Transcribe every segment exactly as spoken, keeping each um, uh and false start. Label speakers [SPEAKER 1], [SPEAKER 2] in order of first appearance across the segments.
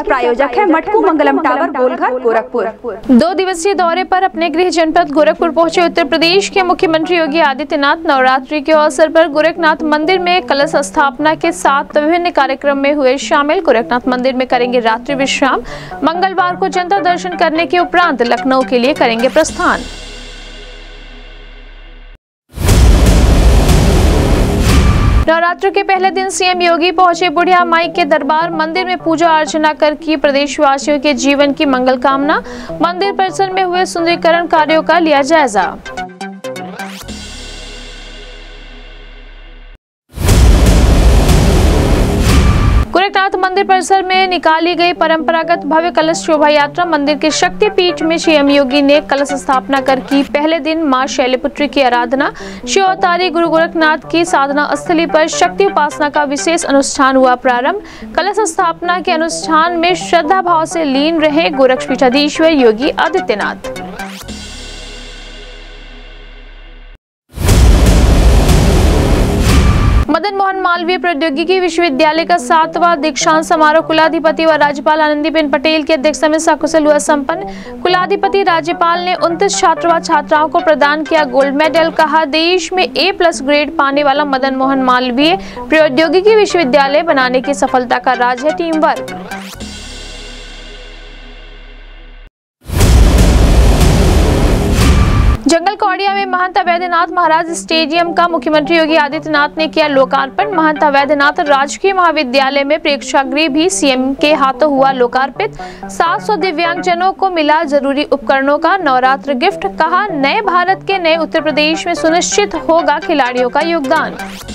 [SPEAKER 1] प्रायोजक है मटकू मंगलम टावर, गोलघर, गोरखपुर।
[SPEAKER 2] दो दिवसीय दौरे पर अपने गृह जनपद गोरखपुर पहुंचे उत्तर प्रदेश के मुख्यमंत्री योगी आदित्यनाथ नवरात्रि के अवसर पर गोरखनाथ मंदिर में कलश स्थापना के साथ विभिन्न कार्यक्रम में हुए शामिल। गोरखनाथ मंदिर में करेंगे रात्रि विश्राम। मंगलवार को जनता दर्शन करने के उपरांत लखनऊ के लिए करेंगे प्रस्थान। नवरात्र के पहले दिन सीएम योगी पहुंचे बुढ़िया माई के दरबार। मंदिर में पूजा अर्चना कर की प्रदेशवासियों के जीवन की मंगल कामना। मंदिर परिसर में हुए सुंदरीकरण कार्यों का लिया जायजा। गोरखनाथ मंदिर परिसर में निकाली गई परंपरागत भव्य कलश शोभा यात्रा। मंदिर के शक्ति पीठ में सीएम योगी ने कलश स्थापना कर की पहले दिन मां शैलपुत्री की आराधना। शिव अवतारी गुरु गोरखनाथ की साधना स्थली पर शक्ति उपासना का विशेष अनुष्ठान हुआ प्रारंभ। कलश स्थापना के अनुष्ठान में श्रद्धा भाव से लीन रहे गोरक्षपीठाधीश्वर योगी आदित्यनाथ। मदन मोहन मालवीय प्रौद्योगिकी विश्वविद्यालय का सातवां दीक्षांत समारोह कुलाधिपति व राज्यपाल आनंदीबेन पटेल की अध्यक्षता में सकुशल हुआ संपन्न। कुलाधिपति राज्यपाल ने उनतीस छात्र व छात्राओं को प्रदान किया गोल्ड मेडल। कहा, देश में ए प्लस ग्रेड पाने वाला मदन मोहन मालवीय प्रौद्योगिकी विश्वविद्यालय बनाने की सफलता का राज है टीम वर्क। जंगल कौड़िया में महंत वैद्यनाथ महाराज स्टेडियम का मुख्यमंत्री योगी आदित्यनाथ ने किया लोकार्पण। महंत वैद्यनाथ राजकीय महाविद्यालय में प्रेक्षागृह भी सीएम के हाथों हुआ लोकार्पित। सात सौ दिव्यांगजनों को मिला जरूरी उपकरणों का नवरात्र गिफ्ट। कहा, नए भारत के नए उत्तर प्रदेश में सुनिश्चित होगा खिलाड़ियों का योगदान।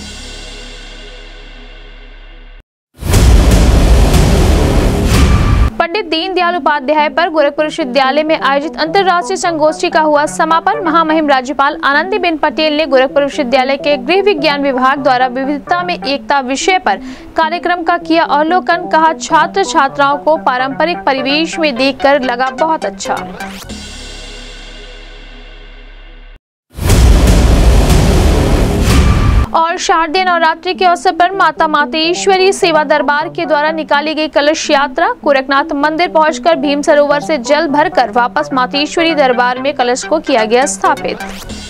[SPEAKER 2] पंडित दीनदयाल उपाध्याय पर गोरखपुर विश्वविद्यालय में आयोजित अंतर्राष्ट्रीय संगोष्ठी का हुआ समापन। महामहिम राज्यपाल आनंदीबेन पटेल ने गोरखपुर विश्वविद्यालय के गृह विज्ञान विभाग द्वारा विविधता में एकता विषय पर कार्यक्रम का किया अवलोकन। कहा, छात्र छात्राओं को पारंपरिक परिवेश में देखकर लगा बहुत अच्छा। और शारदीय नवरात्रि के अवसर पर माता मातेश्वरी सेवा दरबार के द्वारा निकाली गई कलश यात्रा। गोरखनाथ मंदिर पहुंचकर भीम सरोवर से जल भरकर वापस मातेश्वरी दरबार में कलश को किया गया स्थापित।